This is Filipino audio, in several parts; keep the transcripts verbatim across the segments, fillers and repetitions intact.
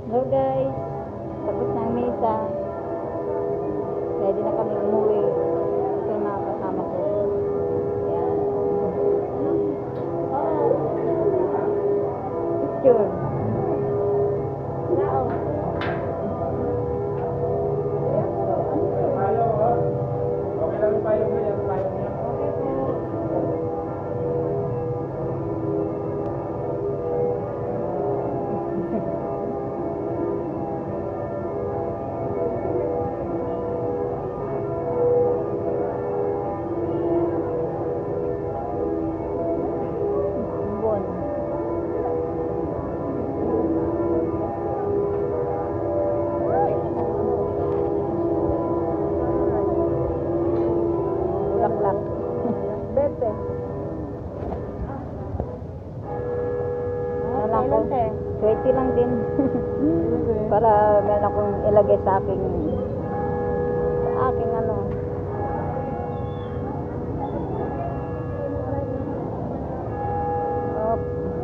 Hello guys, tapos na ang misa. Ready na kami umuwi. Ito yung mga kasama ko. Ayan. Oh. Picture. Wow. Okay lang yung payong niya, yung payong niya. Okay po. Bon. Bulaklak. Bete. Ano lang ko? twenty lang din. Para meron akong ilagay sa aking sa aking ano. Op.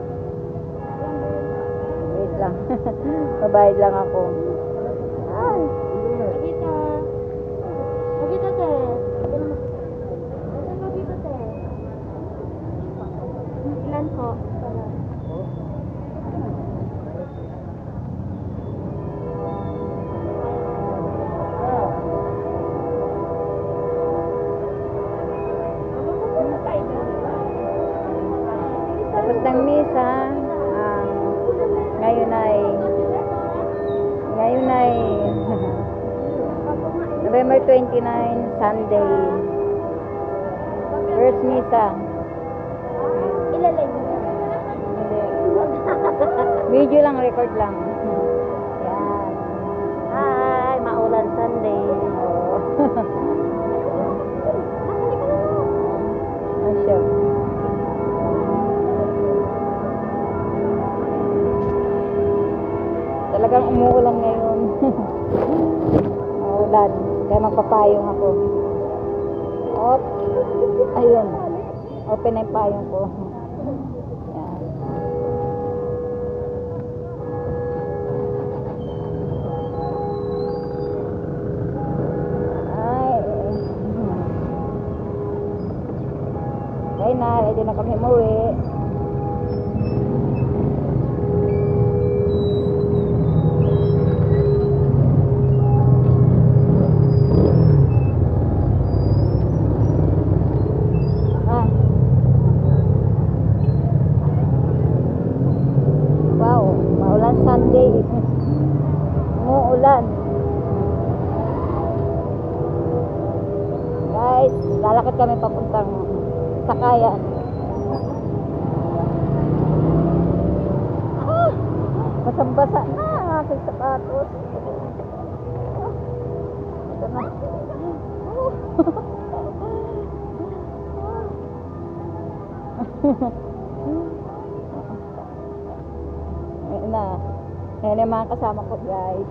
Wait lang. Mabayad lang ako. Ay. Pagkita. Pagkita te. Saan pagkita te? Ilan po? Tapos ng misa, um, ngayon ay ngayon ay November twenty-nine, Sunday. First misa. Ilalay mo. Hindi. Video lang, record lang. Yan. Hi, maulan Sunday. Oh. Ang show. Talagang umuulan ngayon. Maulan. Kaya magpapayong ako. Op. Ayun. Open na yung payong ko. Yan. Ay. Kaya na. Ready na kami umuwi. Wow, maulan Sunday. Umuulan. Guys, lalakad kami papuntang Sakayan. Ah, basang-basa na ang aking sapatos. Ah, ito na. Ayan na. Ayan yung mga kasama ko, guys.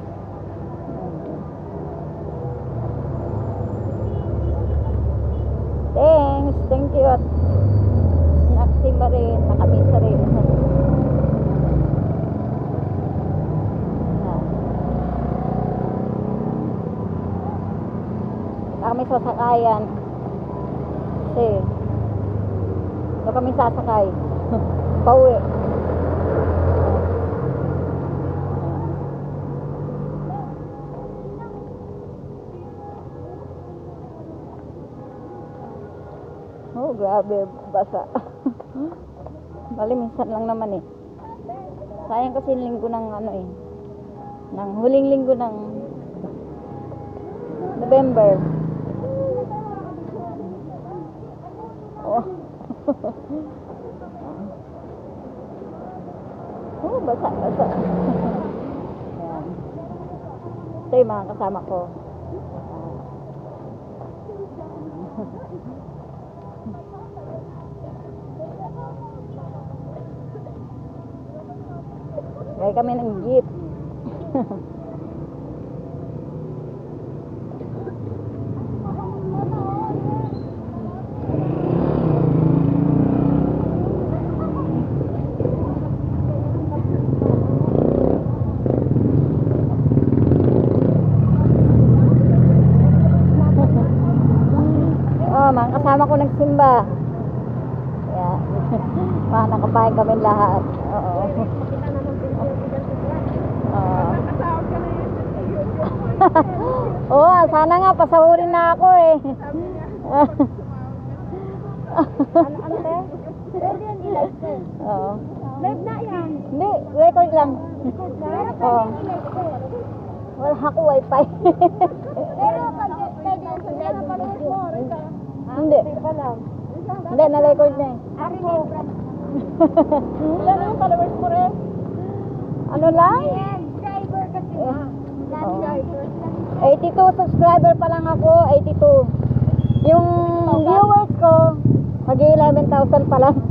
Thanks. Thank you. At nakasimba rin. Nakamisa rin. Kami sa Sakayan. Kasi doon kami sasakay. Pauwi. Oh, grabe, basa. Bali, minsan lang naman eh. Sayang kasi linggo ng ano eh. Ng huling linggo ng November. Oh. Oh, basa, basa. Ayan. Ito yung mga kasama ko. Gaya kami ng jeep. ba? Yan. Mga nakapain kami lahat. Oo. Pakita naman din yung bigas ko yan. Oo. Nakasahod ka na yun. Oo, sana nga pasahurin na ako eh. Ano, ano, te? Pwede yan i-live, te. Oo. Live na yan. Hindi, record lang. Record na? Oo. I-live, te. Wala ako wifi. Pero pag pwede yan sa live mo video. Hindi. Pa lang. Hindi, na-record na eh. Ako. Ilan yung followers mo rin? Ano lang? Driver kasi na. Oo. Driver. eighty-two subscriber pa lang ako, eighty-two. Yung viewers ko, mag-eleven thousand pa lang.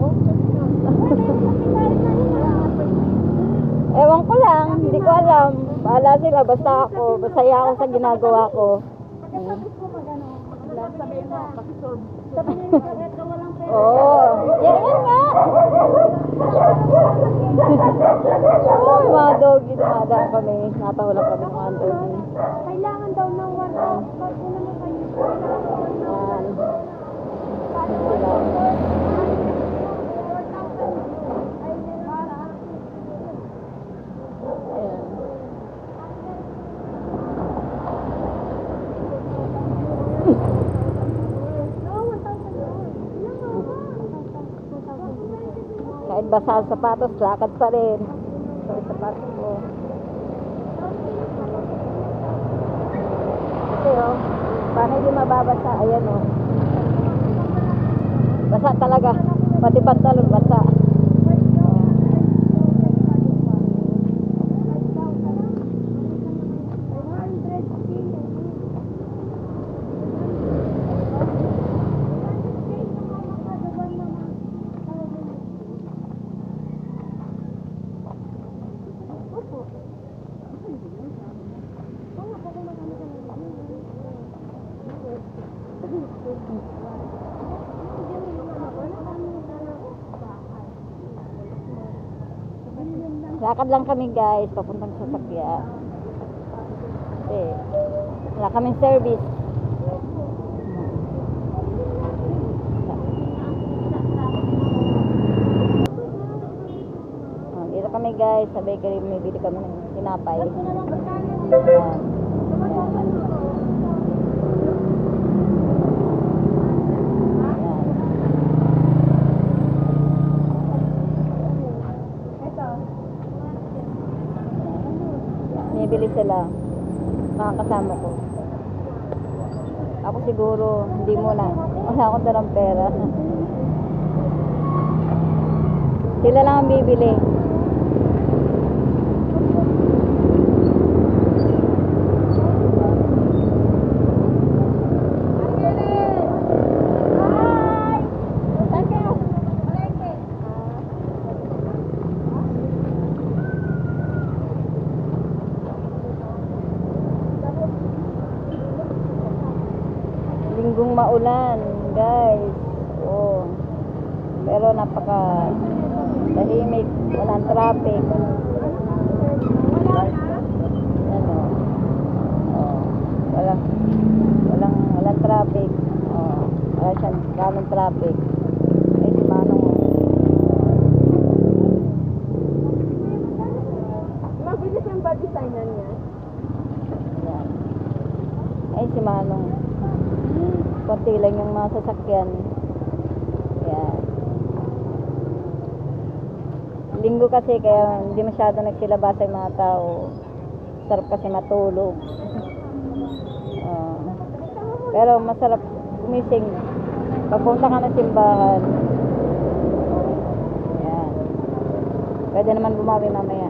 Ewan ko lang, hindi ko alam. Bahala sila, basta ako, masaya ako sa ginagawa ko. Sabihin mo, pakisolve. Sabihin mo, kahit ka walang pera. Oo, yan, yan nga. Oo, yung mga doggy, dumadaan kami. Natahulan kami ng mga doggy. Kailangan daw ng one thousand. Pag una mo kayo, kailangan daw ng Yan. Sila. Ayan. Kahit basa ang sapatos, lakad pa rin. So, yung sapatos ko. Kasi oh, paano hindi mababasa? Ayan oh. Basa talaga. Pati pantalon basa. Lakad lang kami guys, papuntang sasakyan. Kasi wala kaming service. Oh, dito kami guys, sa bakery, may bili kami ng tinapay. Ayan. Bili sila, mga kasama ko. Ako siguro hindi muna, wala akong dalang pera. Sila lang ang bibili. Linggong maulan, guys. Oh. Pero napaka tahimik, walang traffic. Ano? Oh. Walang walang walang traffic. Oh. Wala siyang ganong traffic. Ay si Manong. Mabilis yung body sign-an niya. Yan. Ay si Manong. Konti lang yung mga sasakyan. Yan. Linggo kasi kaya hindi masyado nagsilabasa yung mga tao. Sarap kasi matulog. Uh, pero masarap gumising. Pagpunta ka ng simbahan. Yan. Pwede naman bumawi mamaya.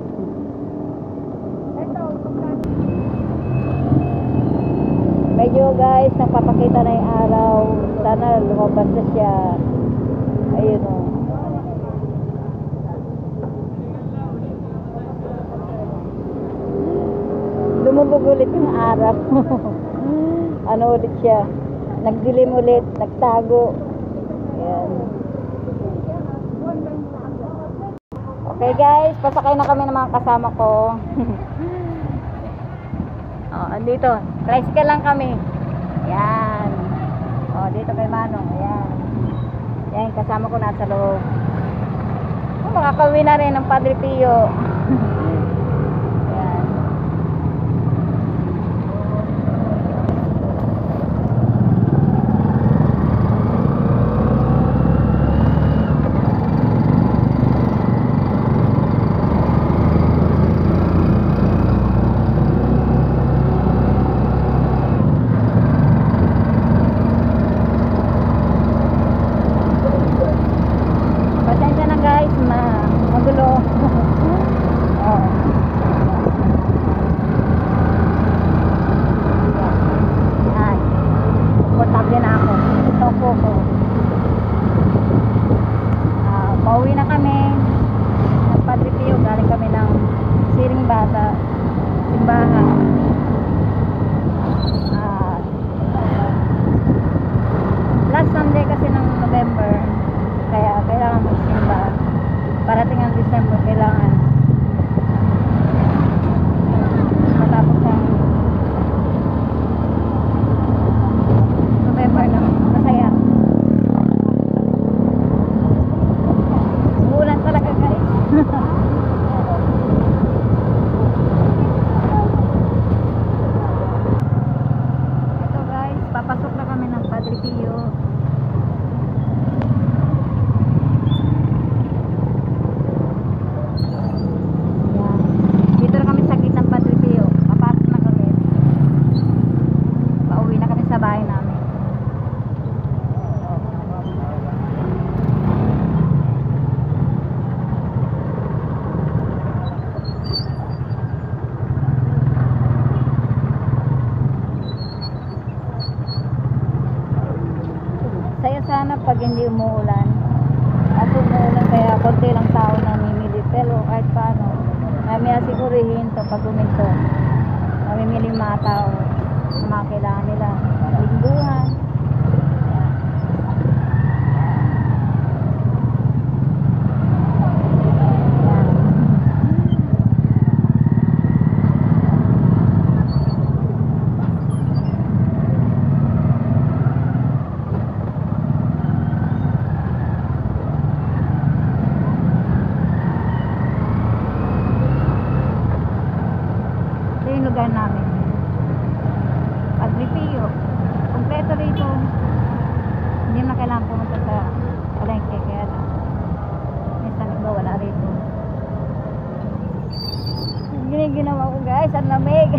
Medyo guys, nagpapakita na yung araw. Sana lumabas na siya. Ayun o. Lumubog ulit yung araw. Ano ulit siya? Nagdilim ulit, nagtago. Ayan. Okay guys, pasakay na kami ng mga kasama ko. Oh, andito. Tricycle lang kami. Yan. Oh, dito kay Manong. Ayan. Ayan, kasama ko nasa loob. Oh, makakauwi na rin ng Padre Pio. Ayan. Pasensya na guys, ma magulo. Oh. Yan. Komportable na ako. Ito po ko. Ah, pauwi na kami ng Padre Pio. Galing kami ng Siring Bata. Simbahan. Ah, last Sunday kasi ng November. Kaya kailangan magsimba. Parating ang December, kailangan matapos ang November na masaya. Umulan talaga guys. Ito guys, papasok na kami ng Padre Pio. Saya sana pag hindi umuulan. Kasi umuulan kaya konti lang tao na namimili. Pero kahit paano, may asigurihin to pag uminto. Namimili mga tao na mga kailangan nila. Lingguhan. Lugar namin Padre Pio, kompleto rito, hindi na kailangan pumunta sa palengke, kaya na minsan nagwawala rito. Giniginawa ko guys, ang lamig.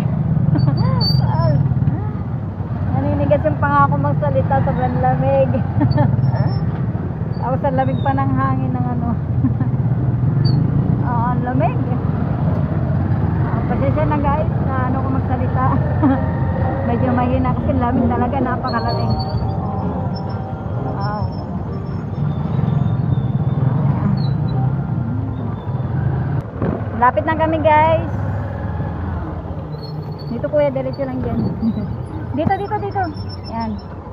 Naninigas yung pangako magsalita, sobrang lamig. Tapos ang lamig pa ng hangin ng ano. Ah, ang lamig. Pasensya na guys na ano ko magsalita. Medyo mahina kasi lamig talaga, napakalamig. Wow. Lapit na kami guys. Dito kuya, diretso lang dyan. Dito, dito, dito. Yan.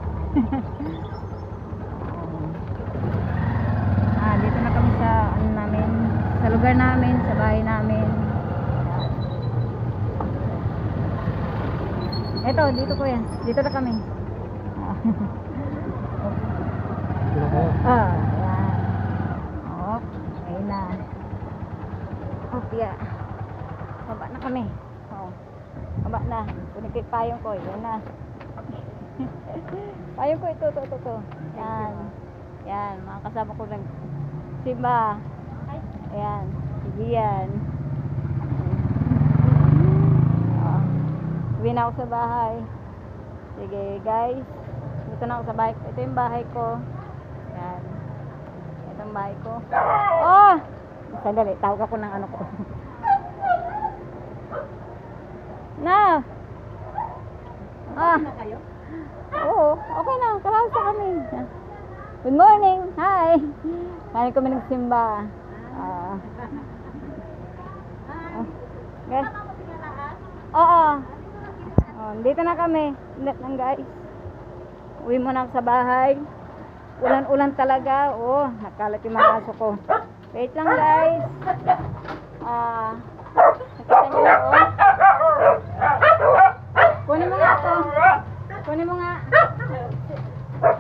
Ah, dito na kami sa ano namin, sa lugar namin, sa bahay namin. Ito, dito kuya. Dito na kami. Ah, yan. Op, ayun na. Op, ya. Baba na kami. Oh. Baba na. Punikit payong ko. Yan na. Payong ko ito, ito, ito, ito. Yan. Yan, mga kasama ko lang. Simba. Ayan. Sige yan. Uwi na ako sa bahay. Sige guys, dito na ako sa bahay. Ito yung bahay ko. Yan. Ito yung bahay ko. Oh! Sandali, tawag ako ng ano ko. Na! Ah! Oo, okay na. Kalawas na kami. Good morning! Hi! Kaya kami nagsimba. Ah. Oh. Okay. Oo. Oh, dito na kami. Ulit lang guys. Uwi mo na sa bahay. Ulan-ulan talaga. Oh, nakalat yung mga aso ko. Wait lang guys. Ah, nakita nyo oh. Kunin mo nga ito. Kunin mo nga.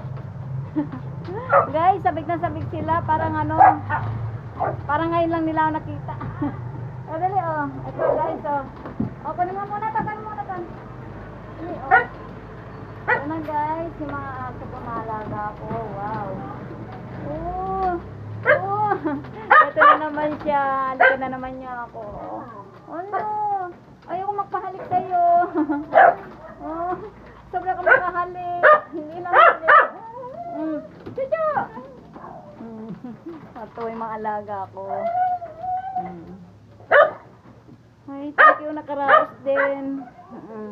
ngayon lang nila ako nakita. O, dali, oh. Ito, guys, oh. O, kunin mo muna to, kunin mo muna to. Dali, oh. Ito na, guys, yung mga aso ko, mahalaga ko. Wow. Oh. Oh. Ito na naman siya. Halika na naman niya ako. Ano? Ayoko magpahalik sa'yo. Oh. Sobra ka makahalik. Hindi na halik. Mm. Chuchu! Mm. Ito yung mga alaga ko. Mm. Ay, thank you. Nakaraos din. Mm.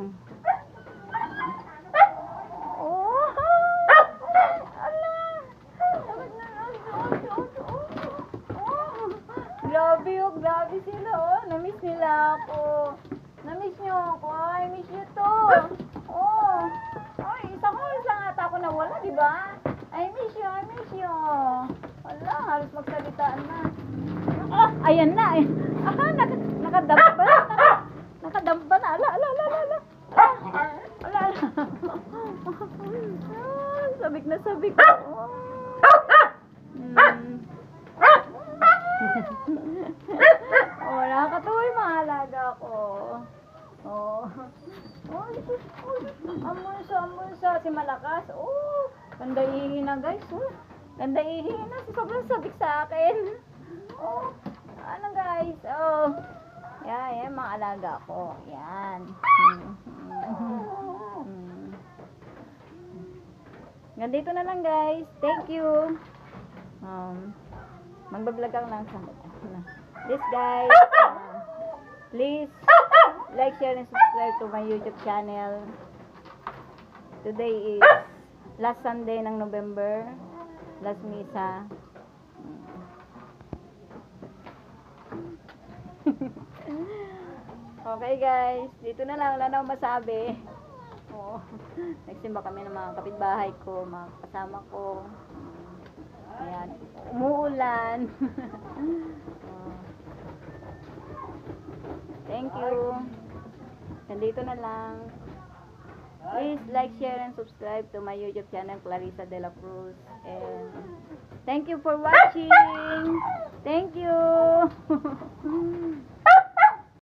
Oh! Ala! Grabe oh, grabe sila oh. Namiss nila ako. Namiss niyo ako. I miss you too. Oh. Ay, isa ko, isa nga ata ako nawala, di ba? I miss you, I miss you. Wala, halos magsalitaan na. Ah, ayan na eh. Ah, nak nakadampa na. Naka, nakadampa na. Ala, ala, ala, ala. Ala, ala, ala. Ah, sabik na sabik. Oh. Hmm. Oh, nakakatuwa yung mga alaga ko. Oh. Oh, amunso, amunso. Si Malakas. Oh, ganda ihi na guys. Oh. Ganda ihi na. Sobrang sabik sa akin. Oh, ano guys? Oh. Yan, yan mga alaga ko. Yan. Hmm. Hmm. Ganito na lang guys. Thank you. Um, magbablog ako lang sa this guys. Uh, please like, share, and subscribe to my YouTube channel. Today is last Sunday ng November. Last Misa. Okay guys, dito na lang. Wala na akong masabi. Oh, nagsimba kami ng mga kapitbahay ko, mga kasama ko. Ayan, umuulan. Oh. Thank you. Nandito na lang. Please like, share, and subscribe to my YouTube channel, Clarissa De La Cruz. And thank you for watching. Thank you.